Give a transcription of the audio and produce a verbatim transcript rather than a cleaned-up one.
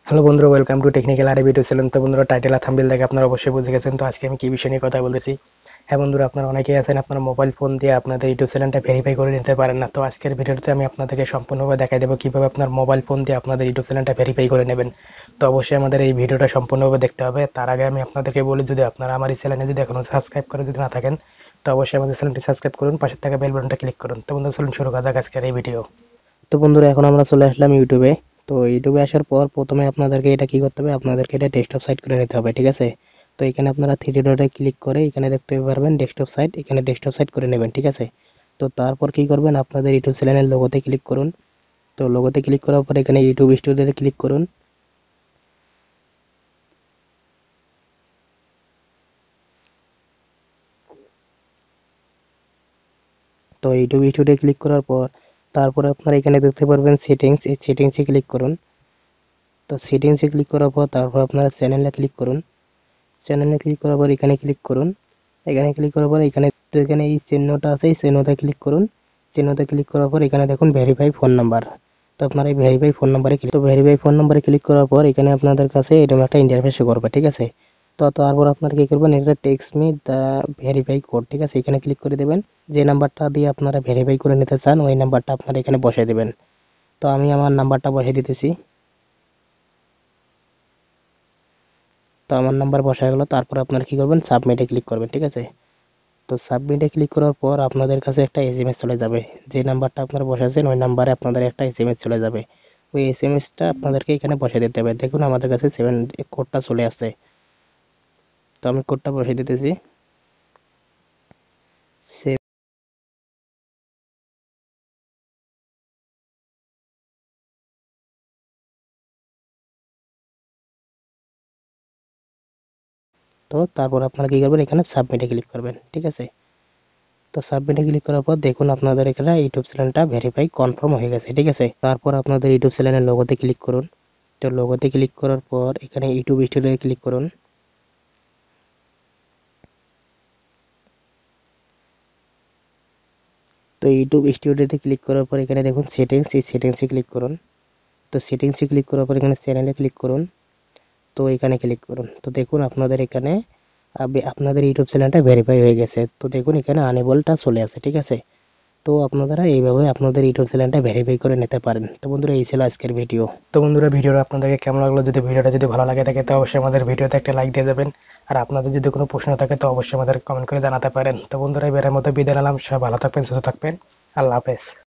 Hello বন্ধুরা, welcome to technical আর video channel. তো বন্ধুরা, টাইটেল আর থাম্বনেল দেখে আপনারা অবশ্যই বুঝে গেছেন তো আজকে আমি কি বিষয় নিয়ে কথা বলতেছি। হ্যাঁ বন্ধুরা, আপনারা অনেকেই আছেন আপনার মোবাইল ফোন দিয়ে আপনাদের ইউটিউব চ্যানেলটা ভেরিফাই করে নিতে পারেন না। তো আজকের ভিডিওতে আমি আপনাদেরকে সম্পূর্ণভাবে দেখাই দেবো কিভাবে আপনার মোবাইল ফোন দিয়ে আপনাদের ইউটিউব চ্যানেলটা ভেরিফাই করে নেবেন। তো অবশ্যই আমাদের এই ভিডিওটা সম্পূর্ণভাবে দেখতে হবে। তার আগে আমি আপনাদেরকে বলি, যদি আপনারা আমার এই চ্যানেলে যদি এখনো সাবস্ক্রাইব করে যদি না থাকেন, তো অবশ্যই আমাদের চ্যানেলটি সাবস্ক্রাইব করুন, পাশে থাকা বেল বাটনটা ক্লিক করুন। তো বন্ধুরা, চলুন শুরু করা যাক আজকের এই ভিডিও। তো বন্ধুরা, এখন আমরা চলে আসলাম ইউটিউবে। তো ইউটিউবে আসার পর প্রথমে আপনাদেরকে এটা কি করতে হবে, আপনাদেরকে এটা ডেস্কটপ সাইট করে নিতে হবে, ঠিক আছে। তো এখানে আপনারা থ্রি ডটে ক্লিক করে এখানে দেখতে পারবেন ডেস্কটপ সাইট, এখানে ডেস্কটপ সাইট করে নেবেন, ঠিক আছে। তো তারপর কি করবেন, আপনাদের ইউটিউব চ্যানেলের লোগোতে ক্লিক করুন। তো লোগোতে ক্লিক করার পর এখানে ইউটিউব স্টুডিওতে ক্লিক করুন। তো ইউটিউব স্টুডিও ক্লিক করার পর তারপরে আপনারা এখানে দেখতে পারবেন সেটিংস, এই সেটিংসে ক্লিক করুন। তো সেটিংসে ক্লিক করার পর তারপর আপনারা চ্যানেলে ক্লিক করুন। চ্যানেলে ক্লিক করার পর এখানে ক্লিক করুন। এখানে ক্লিক করার পর এখানে তো এখানে এই চিহ্নটা আছে, এই চিহ্নতে ক্লিক করুন। চিহ্নতে ক্লিক করার পর এখানে দেখুন ভেরিফাই ফোন নাম্বার। তো আপনারা এই ভেরিফাই ফোন নাম্বারে ক্লিক তো ভেরিফাই ফোন নাম্বারে ক্লিক করার পর এখানে আপনাদের কাছে এরকম একটা ইন্টারফেস শো করবে, ঠিক আছে। তো তারপর আপনারা কি করবেন, এটা text me the verify code, ঠিক আছে, এখানে ক্লিক করে দেবেন। যে নাম্বারটা দিয়ে আপনারা ভেরিফাই করে নিতে চান ওই নাম্বারটা আপনারা এখানে বসিয়ে দেবেন। তো আমি আমার নাম্বারটা বসিয়ে দিতেছি। তো আমার নাম্বার বসা গেল। তারপর আপনারা কি করবেন, সাবমিটে ক্লিক করবেন, ঠিক আছে। তো সাবমিটে ক্লিক করার পর আপনাদের কাছে একটা এসএমএস চলে যাবে। যে নাম্বারটা আপনারা বসাচ্ছেন ওই নাম্বারে আপনাদের একটা এসএমএস চলে যাবে। ওই এসএমএসটা আপনাদেরকে এখানে বসিয়ে দিতে হবে। দেখুন আমাদের কাছে সেভেন কোডটা চলে আসছে। তো আমি কোডটা বসিয়ে দিতেছি। সে তো তারপর আপনারা কি করবেন, এখানে সাবমিটে ক্লিক করবেন, ঠিক আছে। তো সাবমিটে ক্লিক করার পর দেখুন আপনাদের এখানে ইউটিউব চ্যানেলটা ভেরিফাই কনফার্ম হয়ে গেছে, ঠিক আছে। তারপর আপনাদের ইউটিউব চ্যানেলের লোগোতে ক্লিক করুন। তো লোগোতে ক্লিক করার পর এখানে ইউটিউব স্টুডিওতে ক্লিক করুন। তো ইউটিউব স্টুডিওতে ক্লিক করার পর এখানে দেখুন সেটিংস, এই সেটিংসে ক্লিক করুন। তো সেটিংসে ক্লিক করার পর এখানে চ্যানেলে ক্লিক করুন। তো এখানে ক্লিক করুন। তো দেখুন আপনাদের এখানে আবে- আপনাদের ইউটিউব চ্যানেলটা ভেরিফাই হয়ে গেছে। তো দেখুন এখানে আনেবলটা চলে আসে, ঠিক আছে। তো আপনারা এইভাবে আপনাদের ইউটিউব চ্যানেলটা ভেরিফাই করে নিতে পারেন। তো বন্ধুরা, এই ছিল আজকের ভিডিও। তো বন্ধুরা, ভিডিওটা আপনাদেরকে কেমন লাগলো, যদি ভিডিওটা যদি ভালো লাগে থাকে তো অবশ্যই আমাদের ভিডিওতে একটা লাইক দিয়ে যাবেন। আর আপনাদের যদি কোনো প্রশ্ন থাকে তো অবশ্যই আমাদের কমেন্ট করে জানাতে পারেন। তো বন্ধুরা, এবারের মতো বিদায় নিলাম। সবাই ভালো থাকবেন, সুস্থ থাকবেন। আল্লাহ হাফেজ।